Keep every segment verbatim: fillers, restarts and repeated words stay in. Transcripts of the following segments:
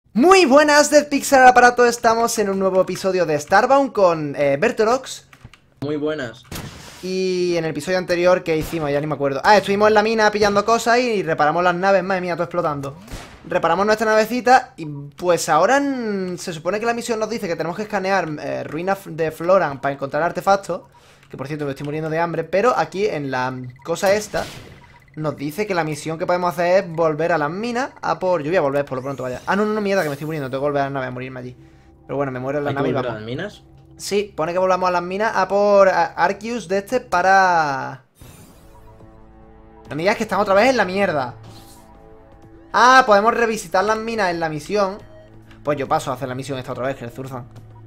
Muy buenas, Dead Pixel Aparato, estamos en un nuevo episodio de Starbound con eh, Bertorox. Muy buenas. Y en el episodio anterior, ¿qué hicimos? Ya ni me acuerdo. Ah, estuvimos en la mina pillando cosas y reparamos las naves, madre mía, todo explotando. Reparamos nuestra navecita y pues ahora mm, se supone que la misión nos dice que tenemos que escanear eh, ruinas de Floran para encontrar artefactos. Que por cierto me estoy muriendo de hambre, pero aquí en la cosa esta nos dice que la misión que podemos hacer es volver a las minas a por... Yo voy a volver por lo pronto, vaya. Ah, no, no, no, mierda, que me estoy muriendo, tengo que volver a la nave a morirme allí. Pero bueno, me muero en la ¿Hay que nave y volver a vamos. las minas? Sí, pone que volvamos a las minas a por a- Arceus de este para... No me digas que están otra vez en la mierda. Ah, podemos revisitar las minas en la misión. Pues yo paso a hacer la misión esta otra vez, que el Zurzan.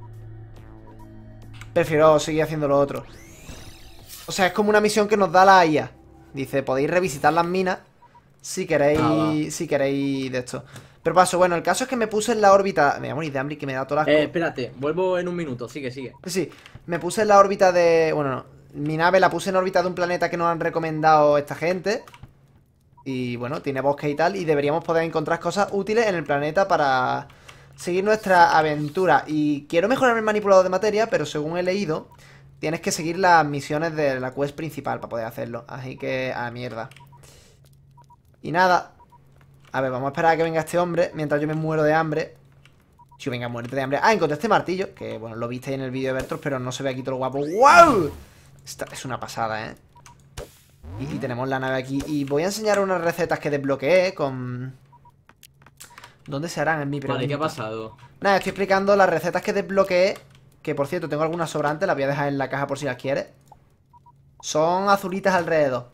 Prefiero seguir haciendo lo otro. O sea, es como una misión que nos da la I A. Dice, podéis revisitar las minas si queréis, Ah, si queréis de esto. Pero paso, bueno, el caso es que me puse en la órbita... Me voy a morir de hambre y que me da todo el Eh, asco. espérate, vuelvo en un minuto, sigue, sigue. Sí, me puse en la órbita de... Bueno, no, mi nave la puse en órbita de un planeta que nos han recomendado esta gente. Y bueno, tiene bosque y tal. Y deberíamos poder encontrar cosas útiles en el planeta para seguir nuestra aventura. Y quiero mejorar el manipulador de materia, pero según he leído, tienes que seguir las misiones de la quest principal para poder hacerlo. Así que, a la mierda. Y nada. A ver, vamos a esperar a que venga este hombre mientras yo me muero de hambre. Si venga, muerte de hambre. Ah, encontré este martillo, que bueno, lo viste en el vídeo de Bertros, pero no se ve aquí todo lo guapo. ¡Wow! Esta es una pasada, ¿eh? Y, y tenemos la nave aquí. Y voy a enseñar unas recetas que desbloqueé con... ¿Dónde se harán? En mi pregunta. Vale, ¿qué ha pasado? Nada, estoy explicando las recetas que desbloqueé. Que por cierto, tengo algunas sobrantes, las voy a dejar en la caja por si las quieres. Son azulitas alrededor.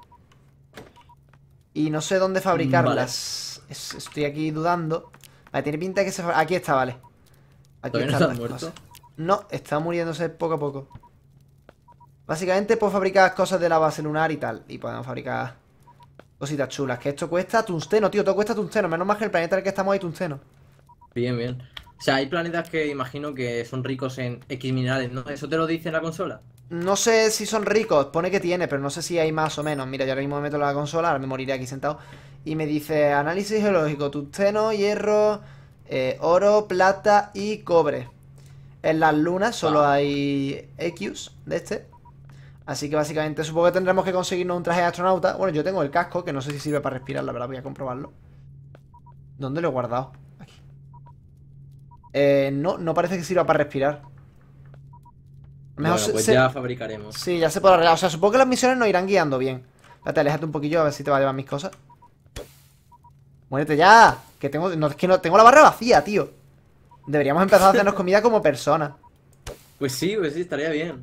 Y no sé dónde Mm, Vale. fabricarlas. Es- estoy aquí dudando. Vale, tiene pinta de que se... fa- Aquí está, vale. Aquí ¿Todavía no están estás las cosas. muerto? No, está muriéndose poco a poco. Básicamente puedo fabricar cosas de la base lunar y tal. Y podemos fabricar cositas chulas. Que esto cuesta tungsteno, tío. Todo cuesta tungsteno. Menos mal que el planeta en el que estamos hay tungsteno. Bien, bien. O sea, hay planetas que imagino que son ricos en X minerales, ¿no? ¿Eso te lo dice en la consola? No sé si son ricos. Pone que tiene, pero no sé si hay más o menos. Mira, yo ahora mismo me meto en la consola. Ahora me moriré aquí sentado. Y me dice análisis geológico. Tungsteno, hierro, eh, oro, plata y cobre. En las lunas solo Wow. hay X de este. Así que básicamente supongo que tendremos que conseguirnos un traje de astronauta. Bueno, yo tengo el casco, que no sé si sirve para respirar, la verdad, voy a comprobarlo. ¿Dónde lo he guardado? Aquí. Eh, no, no parece que sirva para respirar. Mejor Bueno, se, pues se- ya fabricaremos. Sí, ya se puede arreglar. O sea, supongo que las misiones nos irán guiando bien. Espérate, aléjate un poquillo a ver si te va a llevar mis cosas. Muérete ya. Que tengo, no, es que no, tengo la barra vacía, tío. Deberíamos empezar a hacernos comida como personas. Pues sí, pues sí, estaría bien.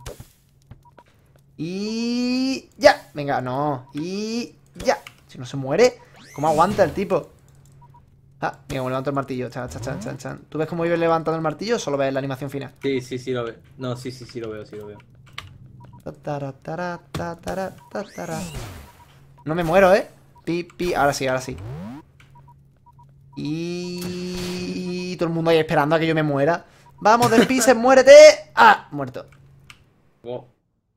Y... ya. Venga, no. Y... ya. Si no se muere, ¿cómo aguanta el tipo? Ah, mira cómo levanto el martillo. Chan, chan, chan, chan, chan. ¿Tú ves cómo iba levantando el martillo o solo ves la animación final? Sí, sí, sí lo veo. No, sí, sí, sí lo veo, sí lo veo. Ta, tara, tara, ta, tara, ta, tara. No me muero, ¿eh? Pi, pi. Ahora sí, ahora sí. Y... todo el mundo ahí esperando a que yo me muera. Vamos, del Pixel, muérete. Ah, muerto. Wow.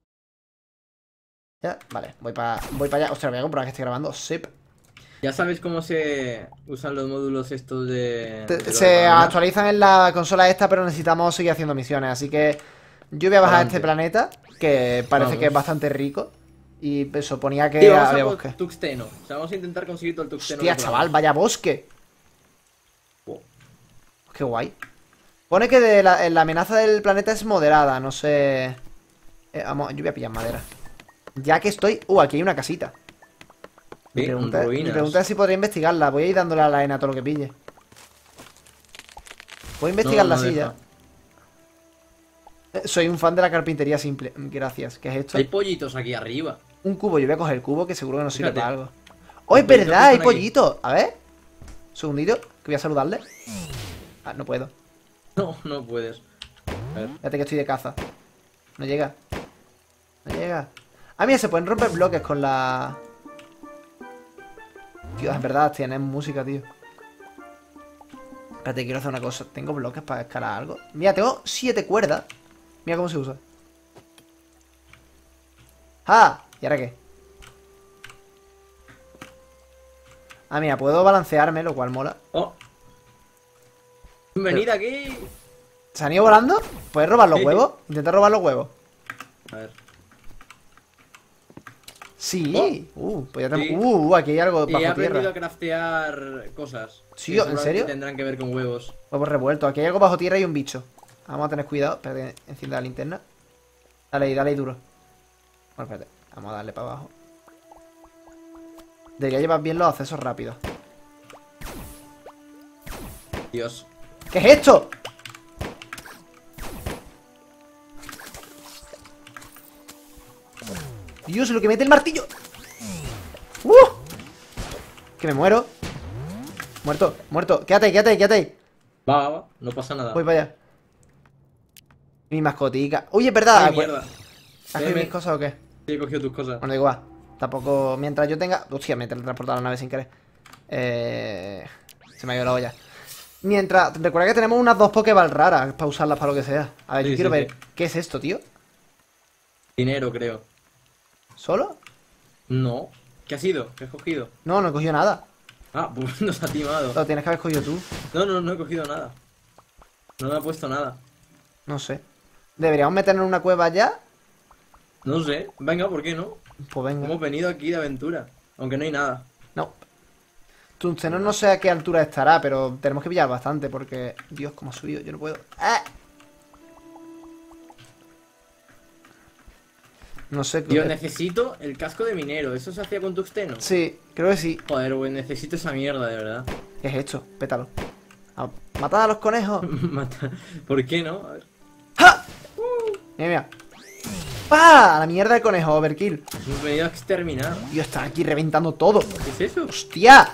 Ya, vale, voy para voy para allá. Ostras, voy a comprobar que estoy grabando. Sip. ¿Ya sabes cómo se usan los módulos estos de, Te- de lo de Se Pamela? actualizan en la consola esta, pero necesitamos seguir haciendo misiones. Así que yo voy a bajar a este Adelante. planeta, que parece que es Vamos. bastante rico. Y eso, ponía Sí, que vamos a había por bosque. tuxteno. O sea, vamos a intentar conseguir todo el tuxteno Hostia, que chaval, podamos. vaya bosque. Wow. Qué guay. Pone que de la, la amenaza del planeta es moderada, no sé... Eh, vamos, yo voy a pillar madera. Ya que estoy... Uh, aquí hay una casita. Mi Sí, pregunta, mi ruinas. pregunta es si podría investigarla. Voy a ir dándole a la arena todo lo que pille. Voy a investigar No, la no silla. deja. Eh, Soy un fan de la carpintería simple. Gracias. ¿Qué es esto? Hay pollitos aquí arriba. Un cubo. Yo voy a coger el cubo que seguro que nos sirve Fíjate. para algo. ¡Oh, es Los pollitos verdad! que ¡Hay están aquí. pollito! A ver. Un segundito. Que voy a saludarle. Ah, no puedo. No, no puedes. A ver. Fíjate que estoy de caza. No llega. No llega. Ah, mira, se pueden romper bloques con la... Tío, es verdad, tienen música, tío. Espérate, quiero hacer una cosa. ¿Tengo bloques para escalar algo? Mira, tengo siete cuerdas. Mira cómo se usa. ¡Ah! ¿Y ahora qué? Ah, mira, puedo balancearme, lo cual mola. Oh, Venid aquí. ¿Se han ido volando? ¿Puedes robar los Sí. huevos? Intenta robar los huevos. A ver. Sí. Uh, pues ya Sí. tenemos... Uh, aquí hay algo Y he bajo aprendido tierra. a craftear cosas. Sí, que ¿en seguramente serio? Tendrán que ver con huevos. Huevos revueltos. Aquí hay algo bajo tierra y un bicho. Vamos a tener cuidado. Espérate, encienda la linterna. Dale ahí, dale ahí duro. Bueno, espérate. Vamos a darle para abajo. Debería llevar bien los accesos rápidos. Dios. ¿Qué es esto? Dios, lo que mete el martillo. ¡Uh! Que me muero. Muerto, muerto. Quédate ahí, quédate ahí, quédate ahí. Va, va, va. No pasa nada. Voy para allá. Mi mascotica. Oye, es verdad. Ay, pues, mierda. ¿has cogido Veme. mis cosas o qué? Sí, he cogido tus cosas. Bueno, da igual. Tampoco. Mientras yo tenga. Hostia, me he teletransportado a la nave sin querer. Eh... Se me ha ido la olla. Mientras. Recuerda que tenemos unas dos Pokéball raras para usarlas para lo que sea. A ver, Sí, yo quiero sí, ver. sí. ¿Qué es esto, tío? Dinero, creo. ¿Solo? No. ¿Qué ha sido? ¿Qué has cogido? No, no he cogido nada. Ah, pues nos ha timado. Lo tienes que haber cogido tú. No, no, no he cogido nada. No me ha puesto nada. No sé. ¿Deberíamos meternos en una cueva ya? No sé. Venga, ¿por qué no? Pues venga. Hemos venido aquí de aventura. Aunque no hay nada. No. Tungsteno no sé a qué altura estará, pero tenemos que pillar bastante porque... Dios, cómo ha subido, yo no puedo... ¡Ah! No sé... Yo necesito el casco de minero. ¿Eso se hacía con tungsteno? Sí, creo que sí. Joder, pues necesito esa mierda, de verdad. ¿Qué es esto? Pétalo. Ah, ¡matad a los conejos! Mata- ¿Por qué no? A ver. ¡Ja! Mira, mira. ¡Pah! A la mierda de conejo, overkill. Hemos venido a exterminar. Dios, están aquí reventando todo. ¿Qué es eso? ¡Hostia!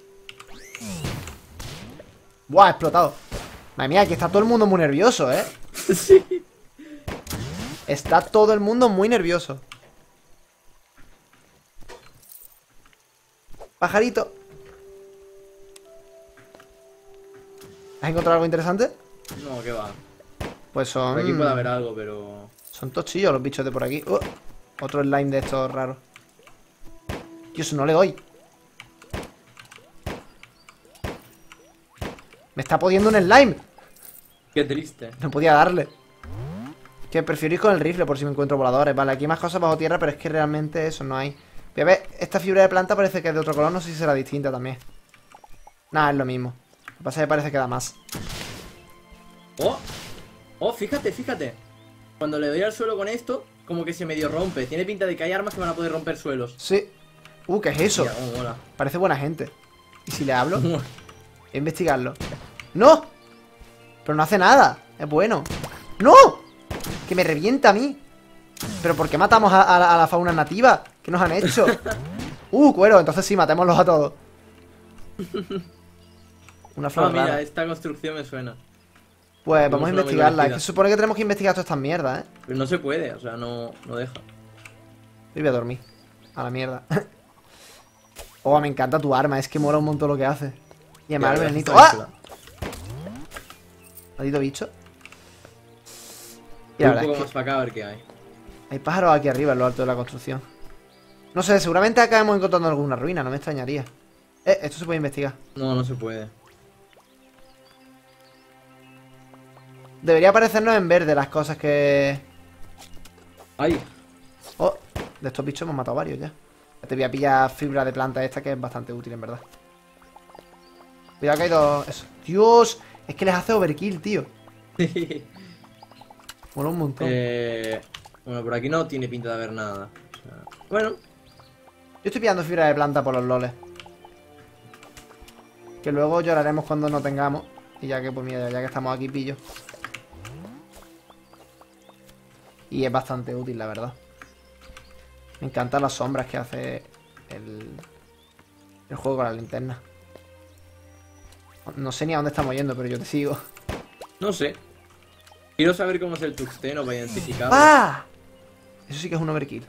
¡Buah! Ha explotado. Madre mía, aquí está todo el mundo muy nervioso, ¿eh? Sí. Está todo el mundo muy nervioso. Pajarito. ¿Has encontrado algo interesante? No, qué va. Pues son... Por aquí puede haber algo, pero... Son tochillos los bichos de por aquí. Uh, otro slime de estos raros. Dios, no le doy. Me está poniendo un slime. Qué triste. No podía darle. Que prefiero ir con el rifle por si me encuentro voladores. Vale, aquí hay más cosas bajo tierra, pero es que realmente eso no hay. Voy a ver, esta fibra de planta parece que es de otro color. No sé si será distinta también. Nada, es lo mismo. Lo que pasa es que parece que da más. ¡Oh! ¡Oh, fíjate, fíjate! Cuando le doy al suelo con esto, como que se medio rompe. Tiene pinta de que hay armas que van a poder romper suelos. Sí. Uh, ¿qué es eso? Mira cómo mola. Parece buena gente. ¿Y si le hablo? Voy a investigarlo. ¡No! Pero no hace nada. Es bueno. ¡No! Que me revienta a mí. ¿Pero por qué matamos a, a la, a la fauna nativa? ¿Qué nos han hecho? Uh, cuero. Entonces sí, matémoslos a todos. Una flor Ah, mira, rara. esta construcción me suena. Pues Tenemos vamos a una muy investigarla. Es parecida. que se supone que tenemos que investigar todas estas mierdas, ¿eh? Pero no se puede, o sea, no, no deja. Yo voy a dormir. A la mierda. Oh, me encanta tu arma. Es que mola un montón lo que hace. Y además el Ya, venenito. está ¡Ah! chula. Maldito bicho. Y Voy la un verdad poco es que más para acá a ver qué hay. hay pájaros aquí arriba en lo alto de la construcción. No sé, seguramente acabemos encontrando alguna ruina. No me extrañaría. Eh, esto se puede investigar. No, no se puede. Debería aparecernos en verde las cosas que... ¡Ay! Oh, de estos bichos hemos matado varios ya. Te voy a pillar fibra de planta esta que es bastante útil, en verdad. Cuidado que hay dos... Eso. Dios, es que les hace overkill, tío. Mola un montón. eh, bueno, por aquí no tiene pinta de haber nada. O sea, bueno, Yo estoy pillando fibra de planta por los loles. Que luego lloraremos cuando no tengamos. Y ya que, pues mira, ya que estamos aquí, pillo. Y es bastante útil, la verdad. Me encantan las sombras que hace el, el juego con la linterna. No sé ni a dónde estamos yendo, pero yo te sigo. no sé. Quiero saber cómo es el tungsteno para identificarlo. ¡Ah! Eso sí que es un overkill.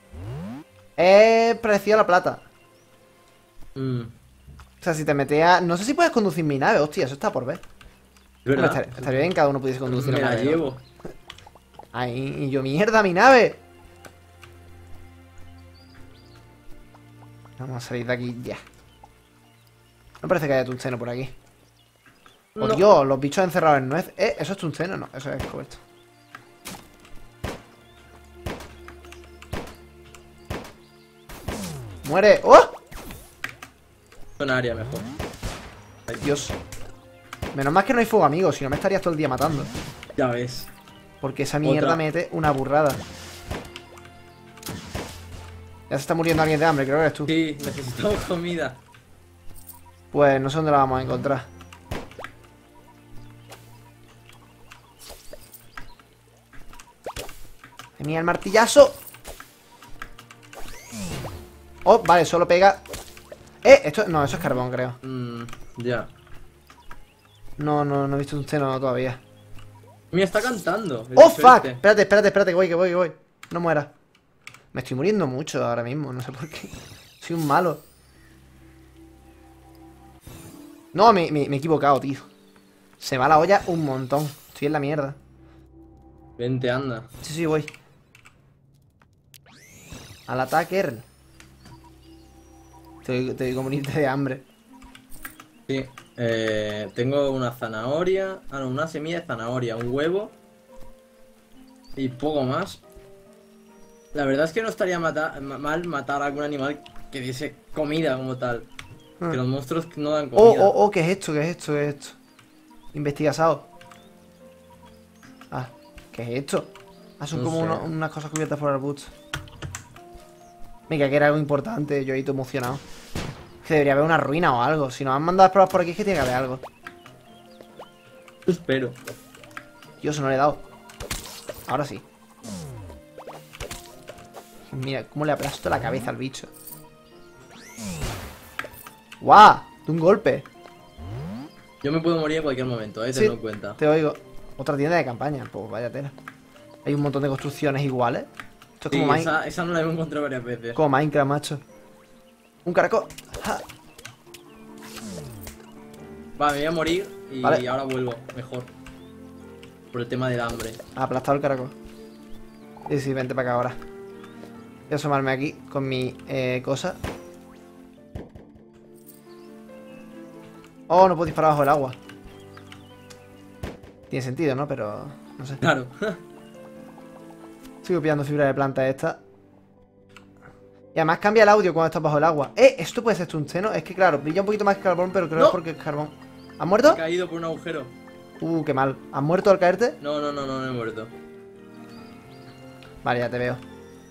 Es parecido a la plata. Mm, O sea, si te metías... No sé si puedes conducir mi nave, hostia, eso está por ver. es Hombre, verdad. estaría, estaría bien que cada uno pudiese conducir Me la la nave, ¿no? llevo. Ay, y yo, mierda, mi nave. Vamos a salir de aquí ya. No parece que haya tungsteno por aquí. ¡Oh, No. Dios! Los bichos encerrados en nuez. ¿Eh? ¿Eso es tungsteno? No, eso es cobalto. ¡Muere! ¡Oh! Una área mejor. Dios. Menos mal que no hay fuego, amigo. Si no me estarías todo el día matando. Ya ves. Porque esa mierda Otra. mete una burrada. Ya se está muriendo alguien de hambre, creo que eres tú. Sí, necesitamos comida. Pues no sé dónde la vamos a encontrar. Tenía el martillazo. Oh, vale, solo pega. Eh, esto. No, eso es carbón, creo. Mmm, ya. No, no, no he visto un seno todavía. Mira, está cantando. el ¡Oh, bicho fuck! este. Espérate, espérate, espérate, que voy, que voy, que voy. No muera. Me estoy muriendo mucho ahora mismo, no sé por qué. Soy un malo. No, me, me- me he equivocado, tío. Se va la olla un montón. Estoy en la mierda. Vente, anda. Sí, sí, voy. Al ataque, Erl. Te digo, te digo morirte de hambre. Sí. Eh, tengo una zanahoria. Ah, no, una semilla de zanahoria, un huevo. Y poco más. La verdad es que no estaría mata- ma- mal matar a algún animal que diese comida como tal. Ah. Que los monstruos no dan Oh, comida. oh, oh, ¿qué es esto? ¿Qué es esto? ¿Qué es esto? Investigasado. Ah, ¿qué es esto? Ah, son No como sé. uno- unas cosas cubiertas por arbustos. Venga, que era algo importante, yo he ido emocionado. Que debería haber una ruina o algo. Si nos han mandado a explorar por aquí es que tiene que haber algo. Espero. Dios, no le he dado. Ahora sí. Mira, cómo le aplasto la cabeza al bicho. ¡Guau! De un golpe. Yo me puedo morir en cualquier momento, eh, Sí. tenlo en cuenta. Te oigo. Otra tienda de campaña. Pues vaya tela. Hay un montón de construcciones iguales. Esto es Sí, como, Mine- esa, esa no la hemos encontrado varias veces. como Minecraft, macho. Un caracol. Ja. Va, me voy a morir y Vale. ahora vuelvo, mejor. Por el tema del hambre. Aplastado el caracol. Sí, sí, vente para acá ahora. Voy a asomarme aquí con mi eh, cosa. Oh, no puedo disparar bajo el agua. Tiene sentido, ¿no? Pero no sé. Claro. Sigo pillando fibra de planta esta. Y además cambia el audio cuando estás bajo el agua. Eh, esto puede ser tungsteno. Es que claro, brilla un poquito más que carbón, pero creo que No. es porque es carbón. ¿Has He muerto? caído por un agujero. Uh, qué mal. ¿Has muerto al caerte? No, no, no, no, no he muerto. Vale, ya te veo.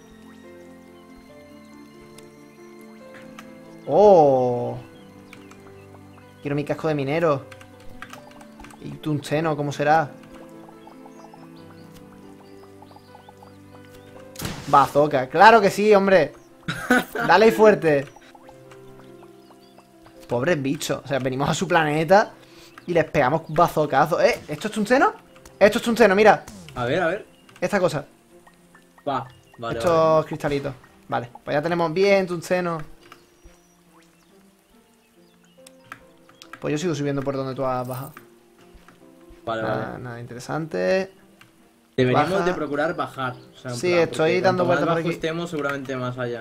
¡Oh! Quiero mi casco de minero. Y tungsteno, ¿cómo será? Bazooka. ¡Claro que sí, hombre! Dale ahí fuerte. Pobres bichos. O sea, venimos a su planeta y les pegamos bazocazos. ¿Eh? ¿Esto es tungsteno? Esto es tungsteno, mira. A ver, a ver. Esta cosa. Va, vale, Estos vale. cristalitos. Vale, pues ya tenemos bien tungsteno. Pues yo sigo subiendo por donde tú has bajado. Vale, Nada, vale. nada interesante. Deberíamos baja. de procurar bajar. O sea, en Sí, plan, estoy porque dando cuanto vueltas más por bajo aquí. estemos, seguramente más allá.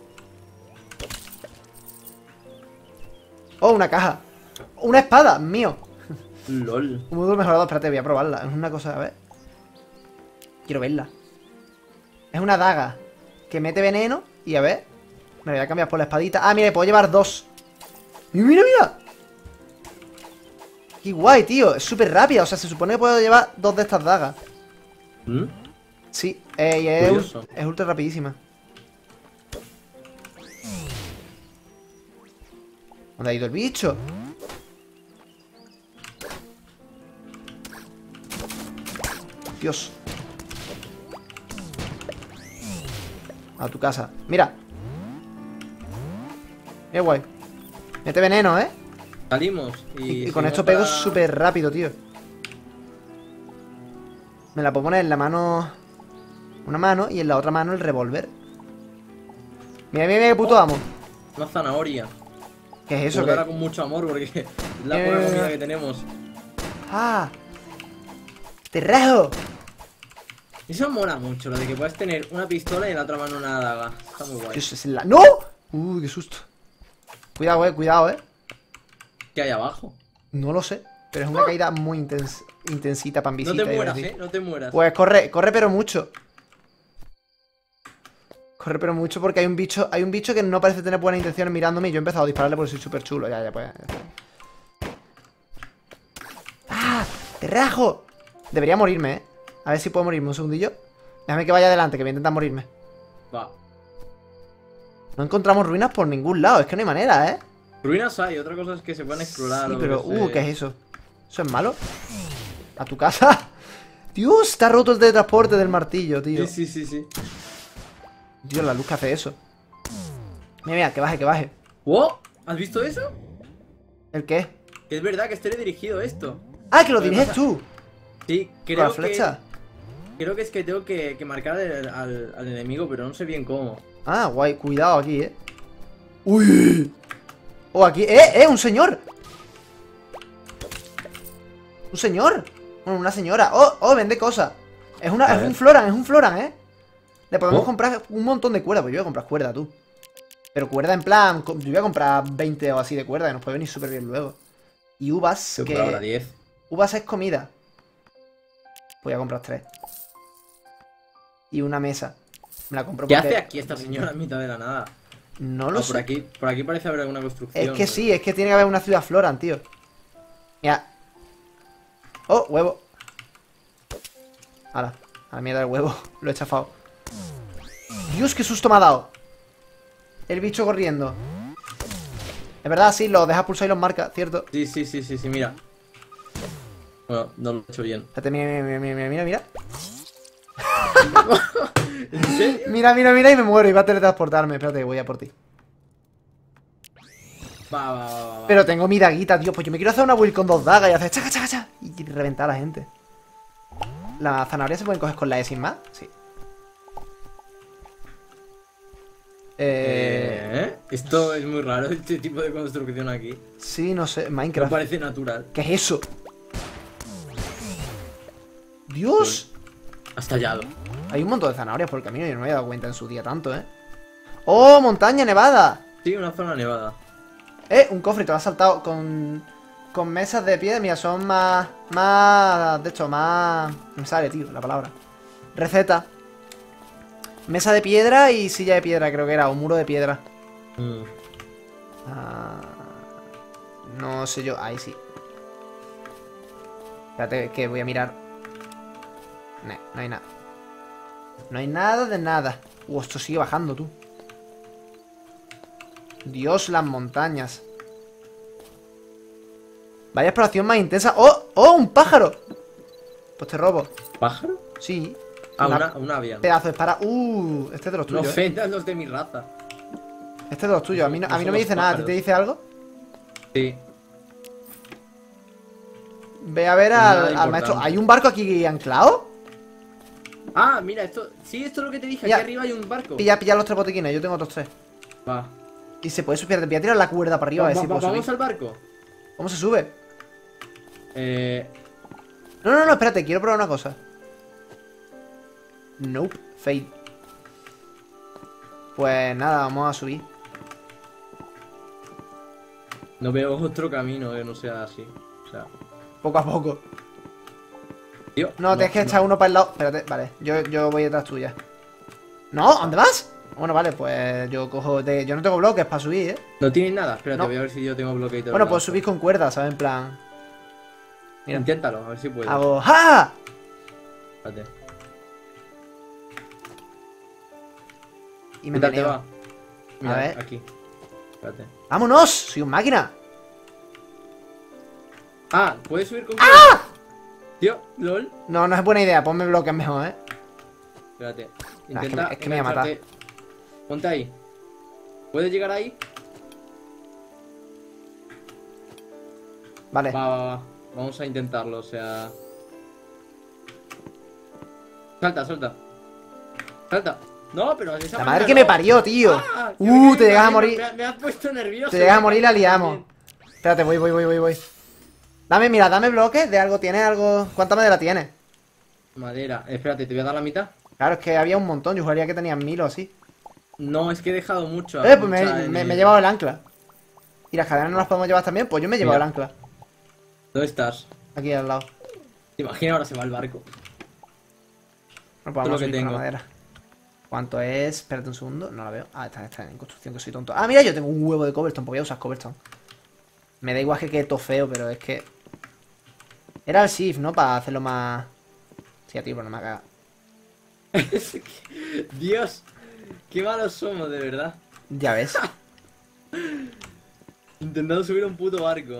Oh, una caja. Una espada, mío. LOL. Un módulo mejorado, espérate, voy a probarla. Es una cosa, a ver. Quiero verla. Es una daga que mete veneno y a ver. Me la voy a cambiar por la espadita. Ah, mira, puedo llevar dos. Y mira, mira. Qué guay, tío. Es súper rápida. O sea, se supone que puedo llevar dos de estas dagas. ¿Mm? Sí, eh, y es, Curioso. ul- es ultra rapidísima. ¿Dónde ha ido el bicho? Dios. A tu casa. Mira. Qué guay. Mete veneno, ¿eh? Salimos y, Y, y si con no esto pego está- súper rápido, tío. Me la puedo poner en la mano. Una mano y en la otra mano el revólver. Mira, mira, mira qué puto amo. Una zanahoria. ¿Qué es eso? Guárdala ¿Qué? con mucho amor porque es la Eh, poca comida que tenemos. ¡Ah! ¡Te rajo! Eso mola mucho, lo de que puedes tener una pistola y en la otra mano una daga. Está muy guay. Dios, es la... ¡No! Uy, qué susto. Cuidado, eh, cuidado, eh. ¿Qué hay abajo? No lo sé. Pero es una caída muy intens intensita, pambisita. No te mueras, eh, no te mueras. Pues corre, corre pero mucho. Corre pero mucho porque hay un bicho Hay un bicho que no parece tener buenas intenciones mirándome. Y yo he empezado a dispararle porque soy súper chulo. Ya, ya, pues ya. ¡Ah! ¡Te rajo! Debería morirme, eh. A ver si puedo morirme un segundillo. Déjame que vaya adelante, que voy a intentar morirme. Va. No encontramos ruinas por ningún lado. Es que no hay manera, eh. Ruinas hay, otra cosa es que se pueden explorar. Sí, o pero, que uh, se- ¿qué es eso? ¿Eso es malo? ¿A tu casa? Dios, está roto el teletransporte del martillo, tío. Sí, sí, sí, sí. Dios, la luz que hace eso. Mira, mira, que baje, que baje. ¡Wow! ¿Has visto eso? ¿El qué? Que es verdad que esté dirigido esto. ¡Ah, que lo Lo que diriges pasa- tú! Sí, ¿Con creo la que... flecha? Creo que es que tengo que, que marcar el- al, al enemigo, pero no sé bien cómo. Ah, guay, cuidado aquí, eh. ¡Uy! ¡Oh, aquí! ¡Eh, eh! ¡Un señor! ¡Un señor! Bueno, una señora. ¡Oh, oh! Vende cosas. Es, una, A es ver. un Floran, es un Floran, eh. Le podemos Oh. comprar un montón de cuerda. Pues yo voy a comprar cuerda, tú. Pero cuerda en plan. co- Yo voy a comprar veinte o así de cuerda, que nos puede venir súper bien luego. Y uvas, Tengo por ahora que. diez. Uvas es comida. Voy a comprar tres. Y una mesa. Me la compro ¿Qué porque. hace aquí esta señora en mitad de la nada? No Ah, lo por sé. aquí, por aquí parece haber alguna construcción. Es que sí, es que tiene que haber una ciudad Floran, tío. Mira. Oh, huevo. Hala, a la mierda del huevo. Lo he chafado. Dios, qué susto me ha dado. El bicho corriendo. Es verdad, sí, lo deja pulsar y los marca, ¿cierto? Sí, sí, sí, sí, sí, mira. Bueno, no lo he hecho bien. Espérate, mira, mira, mira, mira, mira, mira. ¿En serio? Mira, mira, mira y me muero y va a teletransportarme. Espérate, voy a por ti. Va, va, va, va, va. Pero tengo mi daguita, tío. Pues yo me quiero hacer una build con dos dagas y hacer chaca, chaca, chaca. Y reventar a la gente. ¿Las zanahorias se pueden coger con la E sin más? Sí. Eh... Eh, Esto es muy raro, este tipo de construcción aquí. Sí, no sé. No Minecraft. parece natural. ¿Qué es eso? ¡Dios! Ha estallado. Hay un montón de zanahorias por el camino y no me había dado cuenta en su día tanto, ¿eh? ¡Oh, montaña nevada! Sí, una zona nevada. Eh, un cofre, te lo has saltado con... Con mesas de piedra, mira, son más... Más... De hecho, más... No me sale, tío, la palabra. Receta. Mesa de piedra y silla de piedra, creo que era, o muro de piedra. Mm. Ah, no sé yo, ahí sí. Espérate, que voy a mirar. No, no hay nada. No hay nada de nada. Uh, esto sigue bajando, tú. Dios, las montañas. Vaya exploración más intensa. ¡Oh! ¡Oh! ¡Un pájaro! Pues te robo. ¿Pájaro? Sí. Ah, Una- una, una avión. Pedazo de espada. ¡Uh! Este es de los No tuyos. ¿eh? ofendas los de mi raza. Este es de los tuyos. A mí no, a mí no me somos dice nada. ¿A ti pájaros. te dice algo? Sí. Ve a ver Nada al, al importante. maestro. ¿Hay un barco aquí anclado? Ah, mira, esto. Sí, esto es lo que te dije. Mira, Aquí arriba hay un barco. Pilla, pilla los tres botiquines. Yo tengo otros tres. Va. Y se puede subir. Voy a tirar la cuerda para arriba a Va- ver si va- puedo vamos subir. al barco. ¿Cómo se sube? Eh. No, no, no, espérate. Quiero probar una cosa. Nope. Fail. Pues nada, vamos a subir. No veo otro camino que no sea así. O sea. Poco a poco. Tío. No, tienes que echar uno para el lado. Espérate, vale. Yo, yo voy detrás tuya. ¿No? ¿Dónde vas? Bueno, vale, pues yo cojo de... Yo no tengo bloques para subir, ¿eh? No tienes nada. Espérate, No. voy a ver si yo tengo bloqueito. Bueno, pues subir con cuerdas, ¿sabes? En plan... Mira. Inténtalo, a ver si puedes. Hago... ¡Ja! Espérate. Y me Inténtate, meneo. va. Mira, ver. aquí. Espérate. ¡Vámonos! ¡Soy un máquina! Ah, puedes subir con. ¡Ah! Tío, lol. No, no es buena idea. Ponme bloques mejor, ¿eh? Espérate. Ah, es que Intenta. me- es que me voy a matar. engancharte. Ponte ahí. ¿Puedes llegar ahí? Vale. Va, va, va. Vamos a intentarlo, o sea. Salta, salta. Salta. No, pero de esa La manera madre que no. me parió, tío. Ah, que Uh, me- te llegas a me- morir. Me, me has puesto nervioso. Te llegas a me morir y la cago en liamos. Espérate, voy, voy, voy, voy, voy. Dame, mira, dame bloques de algo. ¿Tienes algo? ¿Cuánta madera tienes? Madera. Espérate, te voy a dar la mitad. Claro, es que había un montón. Yo juraría que tenían mil o así. No, es que he dejado mucho. Eh, pues me, mucha en me- el- me he llevado el ancla. ¿Y las cadenas no las podemos llevar también? Pues yo me he llevado Mira. el ancla. ¿Dónde estás? Aquí al lado. ¿Te imaginas ahora se va el barco? No Todo lo podemos que subir con la tengo. madera. ¿Cuánto es? Espérate un segundo. No la veo. Ah, está, está en construcción, que soy tonto. Ah, mira, yo tengo un huevo de cobblestone. Pues voy a usar cobblestone. Me da igual que quede todo feo, pero es que... Era el shift, ¿no? Para hacerlo más... Sí, tío, pero no me ha cagado. Dios, qué malos somos, de verdad. Ya ves. Intentando subir un puto barco.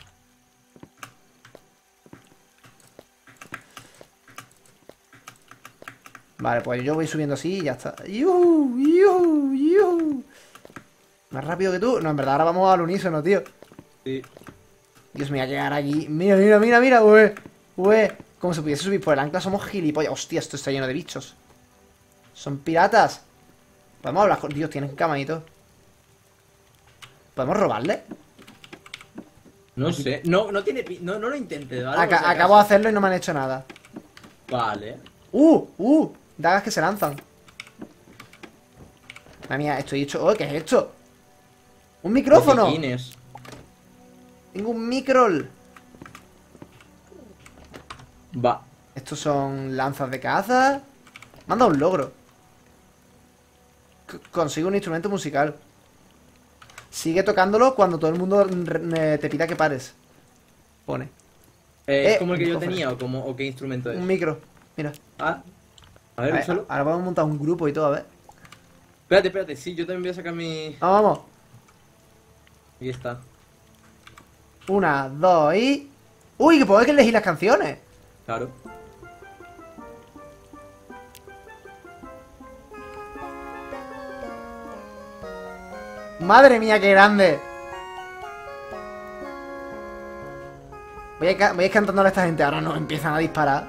Vale, pues yo voy subiendo así y ya está. ¡Yuhu! ¡Yuhu! ¡Yuhu! Más rápido que tú. No, en verdad, ahora vamos al unísono, tío. Sí. Dios, me voy a quedar aquí. Mira, mira, mira, mira, güey. Güey. Como se pudiese subir por el ancla, somos gilipollas. Hostia, esto está lleno de bichos. Son piratas. Podemos hablar con... Dios, tienen cama y todo. ¿Podemos robarle? No sé. No, no tiene pi- no, no lo intentes, ¿vale? Aca- Por si acabo de acaso. hacerlo y no me han hecho nada. Vale. ¡Uh! ¡Uh! Dagas que se lanzan. Madre mía, estoy hecho... ¡Oh! ¿Qué es esto? ¡Un micrófono! Botiquines. Tengo un microl. Va. Estos son lanzas de caza. Manda un logro. C- consigue un instrumento musical. Sigue tocándolo cuando todo el mundo re- te pida que pares. Pone. Eh, Eh, ¿Es como el que un yo cofre. tenía o, como, o qué instrumento es? Un micro. Mira. Ah. A A ver, ver, úsalo. ahora vamos a montar un grupo y todo, a ver. Espérate, espérate. Sí, yo también voy a sacar mi... Vamos, vamos. Aquí está. Una, dos y... ¡Uy! Que puedo elegir las canciones. Claro. ¡Madre mía, qué grande! Voy a, ir ca- voy a ir cantándole a esta gente. Ahora nos empiezan a disparar.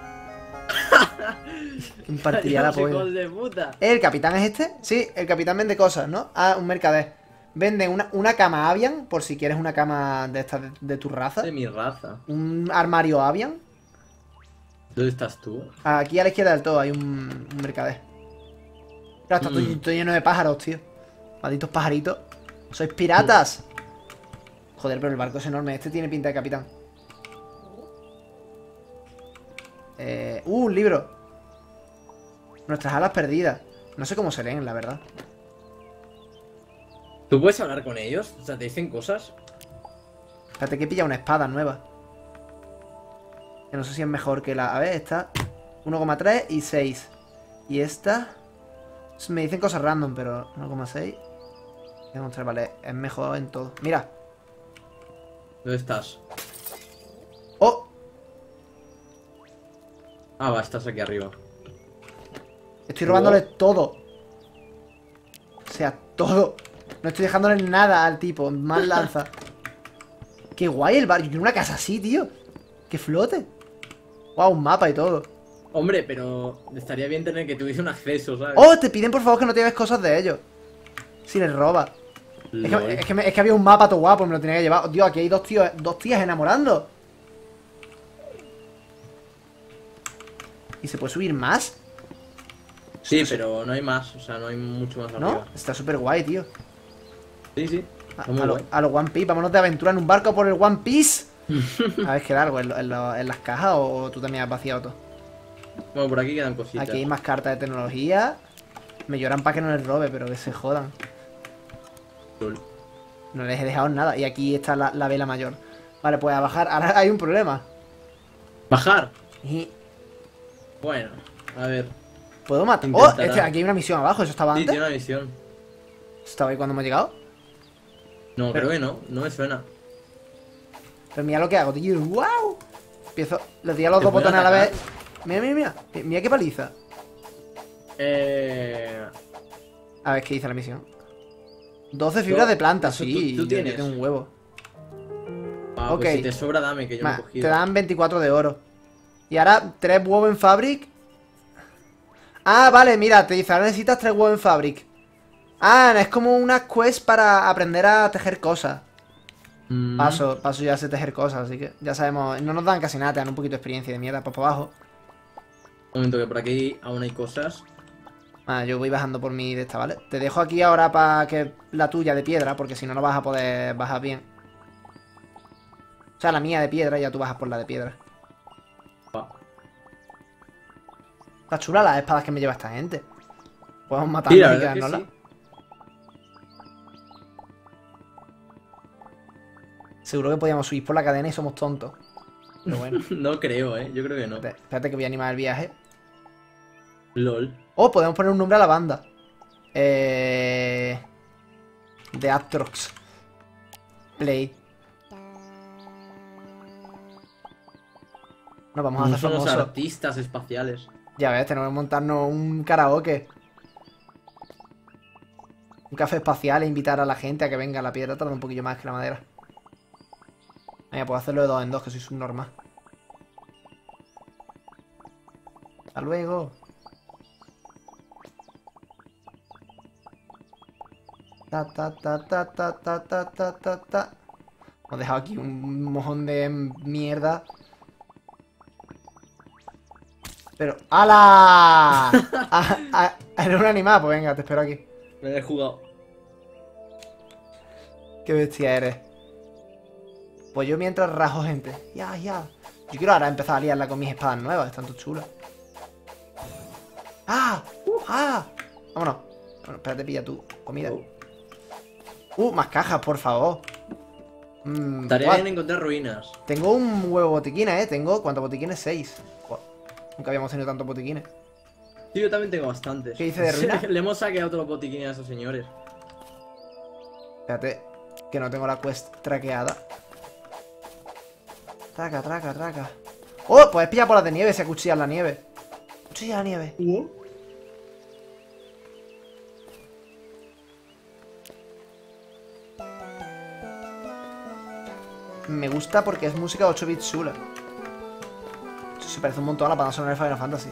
Impartiría la polla. Hijos de puta. ¿El capitán es este? Sí, el capitán vende cosas, ¿no? Ah, un mercader. Vende una, una cama Avian, por si quieres una cama de estas de, de tu raza. De mi raza. Un armario Avian. ¿Dónde estás tú? Aquí a la izquierda del todo hay un, un mercader. Claro, está todo, Mm. todo lleno de pájaros, tío. Malditos pajaritos. ¡Sois piratas! Joder, pero el barco es enorme. Este tiene pinta de capitán. Eh, uh, un libro. Nuestras alas perdidas. No sé cómo se leen, la verdad. ¿Tú puedes hablar con ellos? O sea, ¿te dicen cosas? Espérate que pilla una espada nueva. Que no sé si es mejor que la... A ver, esta uno coma tres y seis. Y esta... Me dicen cosas random, pero uno coma seis. Vale, es mejor en todo. Mira. ¿Dónde estás? ¡Oh! Ah, va, estás aquí arriba. Estoy robándole Oh. todo. O sea, todo. No estoy dejándole nada al tipo. Más lanza. Qué guay el bar. Yo quiero una casa así, tío. Que flote. Wow, un mapa y todo. Hombre, pero estaría bien tener que tuviese un acceso, ¿sabes? ¡Oh! Te piden por favor que no te lleves cosas de ellos. Si les robas. Es Lol. que, es, que me- es que había un mapa todo guapo y me lo tenía que llevar. Dios, aquí hay dos tíos, dos tías enamorando. ¿Y se puede subir más? Sí, pero no hay más, o sea, no hay mucho más ¿No? arriba. Está súper guay, tío. Sí, sí. A, Está muy a lo, guay. a lo One Piece, vámonos de aventura en un barco por el One Piece. A ver, qué largo, ¿en, lo- en lo- en las cajas o tú también has vaciado todo? Bueno, por aquí quedan cositas. Aquí hay más cartas de tecnología. Me lloran para que no les robe, pero que se jodan. Lol. No les he dejado nada. Y aquí está la, la vela mayor. Vale, pues a bajar. Ahora hay un problema. Bajar. Y- Bueno, a ver. ¿Puedo matar? ¡Oh! Intentará. Este, aquí hay una misión abajo. ¿Eso estaba Sí, antes? tiene una visión. ¿Estaba ahí cuando hemos llegado? No, Pero- creo que no, no me suena. Pero mira lo que hago, tío. ¡Wow! Empiezo. Les di a los ¿Te dos pueden botones a la vez. atacar? Mira, mira, mira. Mi- Mira qué paliza. Eh. A ver qué dice la misión. doce fibras Yo- de planta, eso sí. tú- tú yo- yo tienes. tengo un huevo. Ah, Ok. pues si te sobra, dame, que yo Ma, no he te cogido. dan veinticuatro de oro. Y ahora, tres huevos en Fabric. Ah, vale, mira, te dice, ahora necesitas tres huevos en Fabric. Ah, es como una quest para aprender a tejer cosas. Mm. Paso, paso ya sé tejer cosas, así que ya sabemos. No nos dan casi nada, te dan un poquito de experiencia de mierda, pues para abajo. Un momento, que por aquí aún hay cosas. Ah, yo voy bajando por mi de esta, ¿vale? Te dejo aquí ahora para que la tuya de piedra, porque si no, no vas a poder bajar bien. O sea, la mía de piedra, ya tú bajas por la de piedra. Ah. Está chula las espadas que me lleva esta gente. Podemos Sí, matarlas la y verdad que quedárnoslas. sí. Seguro que podíamos subir por la cadena y somos tontos. Pero bueno. No creo, eh. Yo creo que no. Espérate, espérate que voy a animar el viaje. LOL. Oh, podemos poner un nombre a la banda. Eh... The Atrox. Play. Nos vamos a hacer Son los famosos. artistas espaciales. Ya ves, tenemos que montarnos un karaoke. Un café espacial e invitar a la gente a que venga. La piedra tarda un poquillo más que la madera. Venga, puedo hacerlo de dos en dos, que soy subnormal. Hasta luego. Ta ta ta ta ta ta ta ta ta ta. Hemos dejado aquí un mojón de mierda. Pero... ¡Hala! Ah, ah, ¿Eres un animal? Pues venga, te espero aquí. Me he jugado. Qué bestia eres. Pues yo mientras rajo gente. Ya, ya. Yo quiero ahora empezar a liarla con mis espadas nuevas, están tan chulas. ¡Ah! ¡Uh! ¡Ah! Vámonos. Bueno, espérate, pilla tu comida. Uh, más cajas, por favor. Mm, Estaría guau. bien encontrar ruinas. Tengo un huevo botiquines, eh. Tengo, ¿cuántos botiquines? Seis. Guau. Nunca habíamos tenido tantos botiquines. Sí, yo también tengo bastantes. ¿Qué dice de ruina? Le hemos saqueado todos los botiquines a esos señores. Espérate, que no tengo la quest traqueada. Traca, traca, traca. ¡Oh! Puedes pillar por las de nieve si acuchillas la nieve. Cuchilla la nieve. Me gusta porque es música ocho bits chula. Sí, se parece un montón a la banda sonora de Final Fantasy.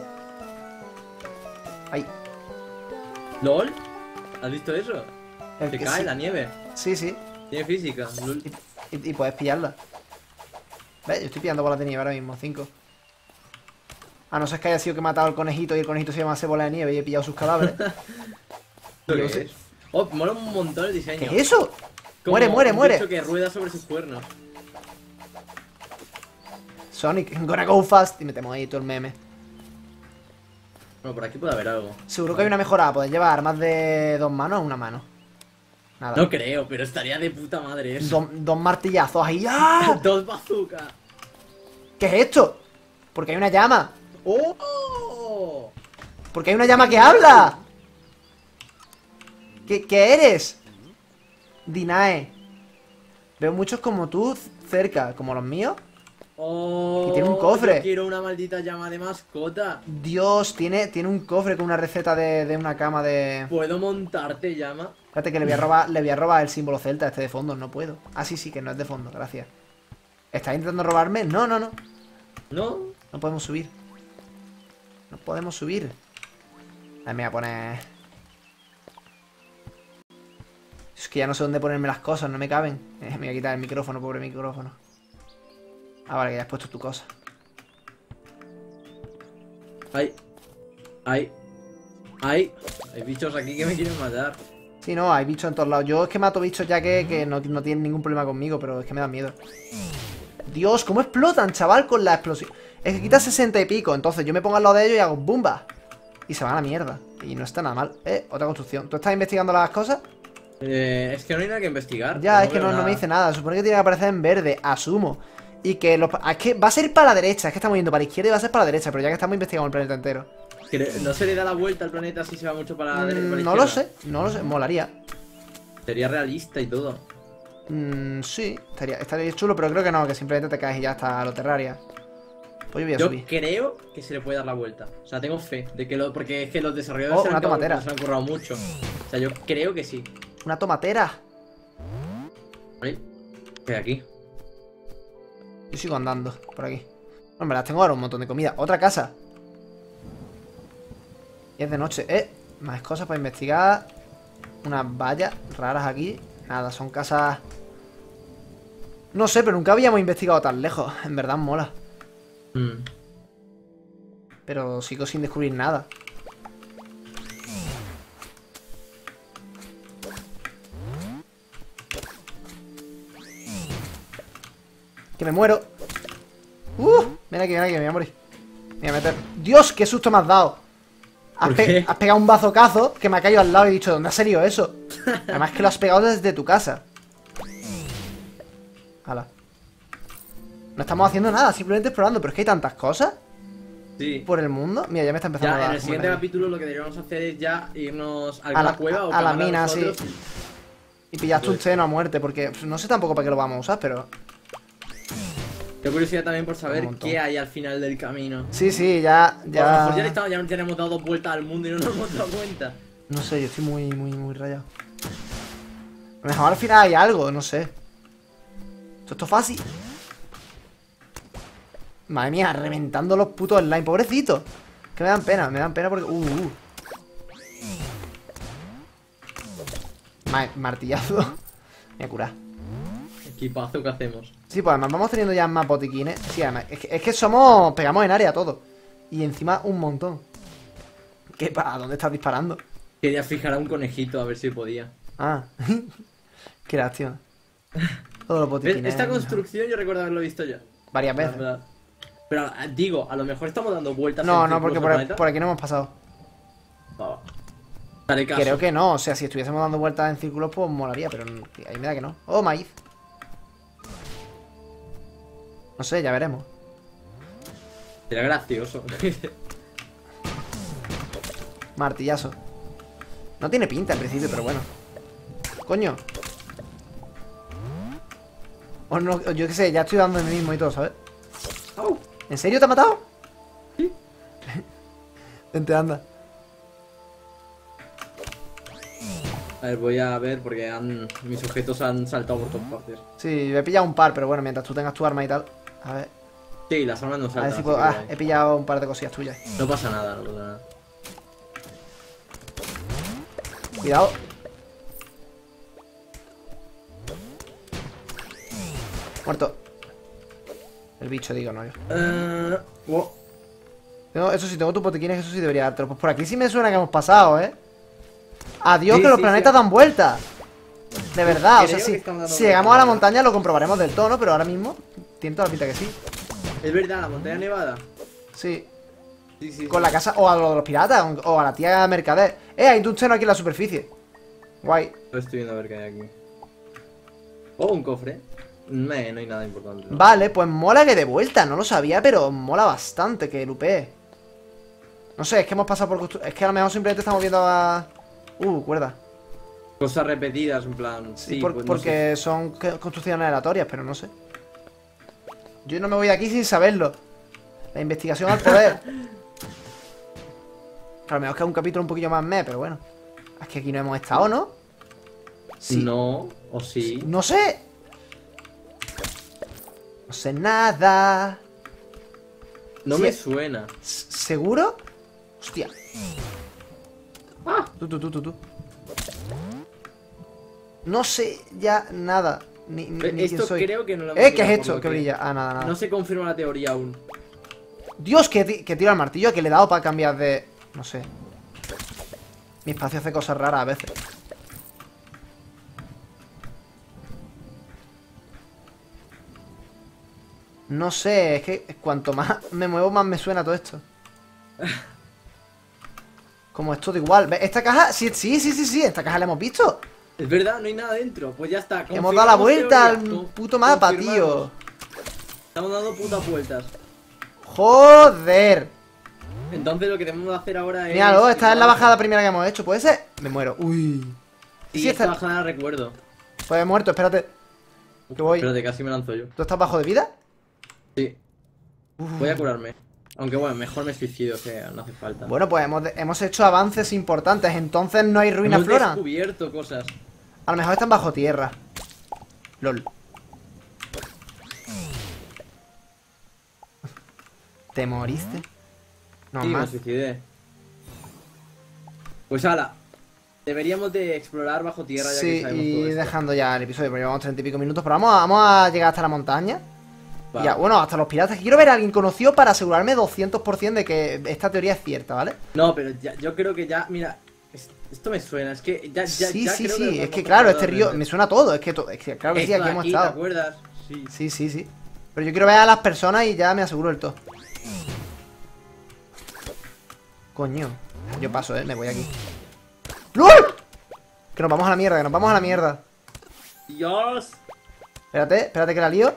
Ay. ¿LOL? ¿Has visto eso? El Se que cae sí. la nieve. Sí, sí. Tiene física. LOL. Y, y- y puedes pillarla. ¿Ves? Yo estoy pillando bolas de nieve ahora mismo, cinco. A no ser que haya sido que he matado al conejito y el conejito se llama bola de nieve y he pillado sus cadáveres. ¿Esto Yo qué sé. es? Oh, mola un montón el diseño. ¿Qué es eso? Como Muere, muere, un muere. bicho que rueda sobre sus cuernos. Sonic, I'm gonna go fast. Y metemos ahí todo el meme. Bueno, por aquí puede haber algo. Seguro que hay una mejorada. Puedes llevar armas de dos manos o una mano. Nada. No creo, pero estaría de puta madre eso. Dos, dos martillazos ahí. ¡Ah! Dos bazookas. ¿Qué es esto? Porque hay una llama. ¡Oh! Porque hay una llama que habla. ¿Qué, qué eres? Dinae. Veo muchos como tú cerca, como los míos. Oh, Y tiene un cofre. Yo quiero una maldita llama de mascota. Dios, tiene, tiene un cofre con una receta de, de una cama de... ¿Puedo montarte, llama? Espérate que le voy a robar, le voy a robar el símbolo celta este de fondo. No puedo. Ah, sí, sí, que no es de fondo, gracias. ¿Estás intentando robarme? No, no, no. ¿No? No podemos subir. No podemos subir. Ahí me voy a poner... Es que ya no sé dónde ponerme las cosas, no me caben. Eh, me voy a quitar el micrófono, pobre micrófono. Ah, vale, que ya has puesto tu cosa. Ay. Ay. Ay. Hay bichos aquí que me quieren matar. Sí, no, hay bichos en todos lados. Yo es que mato bichos ya que, que no, no tienen ningún problema conmigo, pero es que me dan miedo. Dios, ¿cómo explotan, chaval, con la explosión? Es que quita sesenta y pico, entonces yo me pongo al lado de ellos y hago ¡bumba! Y se van a la mierda. Y no está nada mal. Eh, otra construcción. ¿Tú estás investigando las cosas? Eh, es que no hay nada que investigar. Ya, es que veo no, no me nada. dice nada. Supone que tiene que aparecer en verde, asumo. Y que los... Es que va a ser para la derecha. Es que estamos yendo para la izquierda y va a ser para la derecha. Pero ya que estamos investigando el planeta entero. Cre- ¿No se le da la vuelta al planeta si se va mucho para la, dere- para la Mm, no lo izquierda? sé, no lo sé. Molaría. Sería realista y todo. Mm, sí, estaría, estaría chulo, pero creo que no. Que simplemente te caes y ya está a lo Terraria. Pues yo voy a Yo subir. creo que se le puede dar la vuelta. O sea, tengo fe de que lo. Porque es que los desarrolladores Oh, se, una han, tomatera. se han currado mucho. O sea, yo creo que sí. Una tomatera. ¿Vale? ¿Qué hay aquí? Yo sigo andando por aquí. No, en verdad tengo ahora un montón de comida. Otra casa. Y es de noche. Eh, más cosas para investigar. Unas vallas raras aquí. Nada, son casas... No sé, pero nunca habíamos investigado tan lejos. En verdad mola. Mm. Pero sigo sin descubrir nada. ¿Qué Que me muero. Uh, ven aquí, ven aquí, me voy a morir. Me voy a meter. Dios, qué susto me has dado. Has, ¿Por pe qué? has pegado un bazocazo que me ha caído al lado y he dicho, ¿dónde ha salido eso? Además que lo has pegado desde tu casa. Hala. No estamos haciendo nada, simplemente explorando. Pero es que hay tantas cosas Sí. por el mundo. Mira, ya me está empezando a Ya, dar en el siguiente como capítulo lo que deberíamos hacer es ya irnos a A la la- cueva o a la cavar mina, sí. nosotros. Y pillaste un seno a muerte. Porque no sé tampoco para qué lo vamos a usar, pero... Tengo curiosidad también por saber Un montón. qué hay al final del camino. Sí, sí, ya... O a lo mejor ya, le Ya... estamos, ya nos tenemos dado vueltas al mundo y no nos hemos dado cuenta. No sé, yo estoy muy, muy, muy rayado. A lo mejor al final hay algo, no sé. Esto, esto es fácil. Madre mía, reventando los putos slime, pobrecitos. Que me dan pena, me dan pena porque... Uh, uh. Ma martillazo. Me voy a curar. Equipazo que hacemos. Sí, pues además vamos teniendo ya más botiquines. Sí, además, es que, es que somos... Pegamos en área todo. Y encima un montón. ¿Qué pa? ¿Dónde estás disparando? Quería fijar a un conejito a ver si podía. Ah. Qué lástima. Todos los ¿Ves? botiquines. Esta construcción yo recuerdo haberlo visto ya. Varias La veces. verdad. Pero eh, digo, a lo mejor estamos dando vueltas. No, en no, círculos porque al por, planeta. por aquí no hemos pasado. Va, va. Haré caso. Creo que no, o sea, si estuviésemos dando vueltas en círculos, pues molaría, pero ahí me da que no. Oh, maíz. No sé, ya veremos. Sería gracioso. Martillazo. No tiene pinta en principio, pero bueno. Coño. O no, o yo qué sé, ya estoy dando en mí mismo y todo, ¿sabes? Au. ¿En serio te ha matado? Sí. Vente, anda. A ver, voy a ver porque han, mis objetos han saltado por todas partes. Sí, he pillado un par, pero bueno, mientras tú tengas tu arma y tal. A ver, Sí, las armas no a saltan. ver si así puedo... que Ah, guay. he pillado un par de cosillas tuyas. No pasa nada, no pasa nada. Cuidado. Muerto. El bicho, digo, no yo. Eh, wow. Tengo- eso sí, tengo tus botiquines, eso sí debería dártelo. Pues por aquí sí me suena que hemos pasado, ¿eh? Adiós, Sí, que los sí, planetas sí. dan vuelta. De verdad, o sea, Creo sí. que estamos dando Si llegamos a la vueltas, montaña lo comprobaremos del todo, ¿no? Pero ahora mismo tiene toda la pinta que sí. Es verdad, la montaña nevada. Sí. Sí, sí. Con sí. la casa, o a lo de los piratas, o a la tía mercader. Eh, hay un seno aquí en la superficie. Guay. Lo estoy viendo a ver qué hay aquí. Oh, un cofre. Me, no hay nada importante. ¿no? Vale, pues mola que de vuelta, no lo sabía, pero mola bastante que lupee. No sé, es que hemos pasado por constru- es que a lo mejor simplemente estamos viendo a... Uh, cuerda. Cosas repetidas, en plan. Sí, Por- pues no porque sé. son que- construcciones aleatorias, pero no sé. Yo no me voy de aquí sin saberlo. La investigación al poder. A lo mejor que es un capítulo un poquillo más meh, pero bueno. Es que aquí no hemos estado, ¿no? Sí. No, o sí. No sé. No sé nada. No Sí. me suena. S- ¿Seguro? Hostia. Ah. Tú, tú, tú, tú, tú. No sé ya nada. Ni, ni, ni quién Esto soy. creo que no lo hemos ¿Eh? ¿Qué es mirado, por esto? lo ¿Qué brilla? Ah, nada, nada. No se confirma la teoría aún. Dios, que, ti- que tiro al martillo, que le he dado para cambiar de... No sé. Mi espacio hace cosas raras a veces. No sé, es que cuanto más me muevo, más me suena todo esto. Como es todo igual. ¿Ves? Esta caja, sí, sí, sí, sí, sí, esta caja la hemos visto. Es verdad, no hay nada dentro. Pues ya está. Hemos dado la confirmamos vuelta al teoría. Con- puto mapa, confirmamos. tío. Estamos dando putas vueltas. Joder. Entonces lo que tenemos que hacer ahora es... Míralo, esta es la bajada primera que hemos hecho. ¿Puede ser? Me muero. Uy. Sí, Sí, esta esta- bajada la recuerdo. Pues he muerto, espérate. Que voy. Espérate, casi me lanzo yo. ¿Tú estás bajo de vida? Sí, Uf. voy a curarme. Aunque bueno, mejor me suicido, que no hace falta. Bueno, pues hemos, hemos hecho avances importantes. Entonces no hay ruina Hemos flora. descubierto cosas. A lo mejor están bajo tierra. LOL. ¿Te moriste? No Sí, me más. suicidé. Pues ala, deberíamos de explorar bajo tierra ya que Sí, sabemos y todo esto. dejando ya el episodio, porque llevamos treinta y pico minutos. Pero vamos a, vamos a llegar hasta la montaña. Va. Y ya, bueno, hasta los piratas. Quiero ver a alguien conocido para asegurarme doscientos por ciento de que esta teoría es cierta, ¿vale? No, pero ya, yo creo que ya, mira, es- esto me suena, es que ya, ya, sí, ya sí, creo sí. lo Es hemos que claro, este comprobado río realmente. me suena todo. Es que, to- es que claro que sí, Esto aquí de hemos ¿te estado. acuerdas? Sí. Sí, sí, sí. Pero yo quiero ver a las personas y ya me aseguro el todo. Coño. Yo paso, eh, me voy aquí. ¡Lol! Que nos vamos a la mierda, que nos vamos a la mierda. Dios. Espérate, espérate que la lío.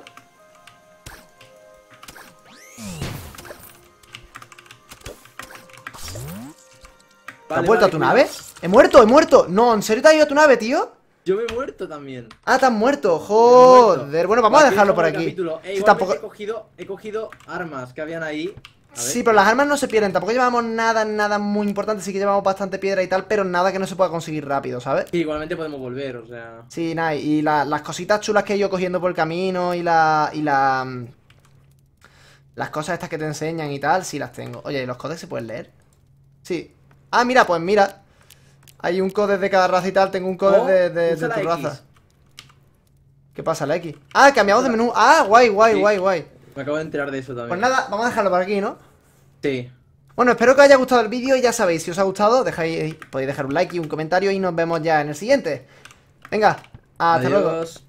¿Te has Vale, vuelto vale, a tu cuidado. nave? ¡He muerto, he muerto! No, ¿en serio te has ido a tu nave, tío? Yo me he muerto también. Ah, te has muerto, Me he joder. muerto. Bueno, vamos a Aquí dejarlo por dejamos el aquí. capítulo. Eh, Si igualmente tampoco... he cogido, he cogido armas que habían ahí. A ver. Sí, pero las armas no se pierden. Tampoco llevamos nada, nada muy importante. Sí que llevamos bastante piedra y tal, pero nada que no se pueda conseguir rápido, ¿sabes? Sí, igualmente podemos volver, o sea. Sí, nada. Y la- las cositas chulas que he ido cogiendo por el camino y la... Y la... mm, las cosas estas que te enseñan y tal, sí las tengo. Oye, ¿y los codes se pueden leer? Sí. Ah, mira, pues mira. Hay un código de cada raza y tal. Tengo un código Oh, de, de, usa de la tu X. raza. ¿Qué pasa, la X? Ah, cambiamos de menú. Ah, guay, guay, Sí. guay, guay. Me acabo de enterar de eso también. Pues nada, vamos a dejarlo por aquí, ¿no? Sí. Bueno, espero que os haya gustado el vídeo y ya sabéis, si os ha gustado, dejáis, podéis dejar un like y un comentario y nos vemos ya en el siguiente. Venga, hasta luego. Adiós.